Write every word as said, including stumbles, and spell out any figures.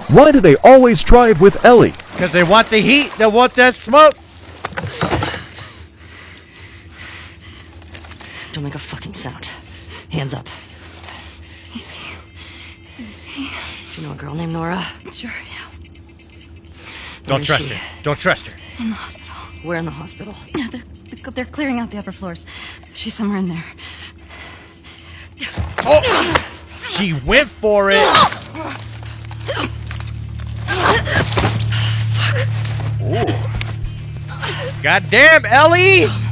Why do they always drive with Ellie? Because they want the heat. They want that smoke. Don't make a fucking sound. Hands up. Easy. Easy. Do you know a girl named Nora? Sure, yeah. Don't is trust she? Oh. her. Don't trust her. In the hospital. We're in the hospital. Yeah, they're, they're clearing out the upper floors. She's somewhere in there. Oh! She went for it. Ooh. Goddamn, Ellie!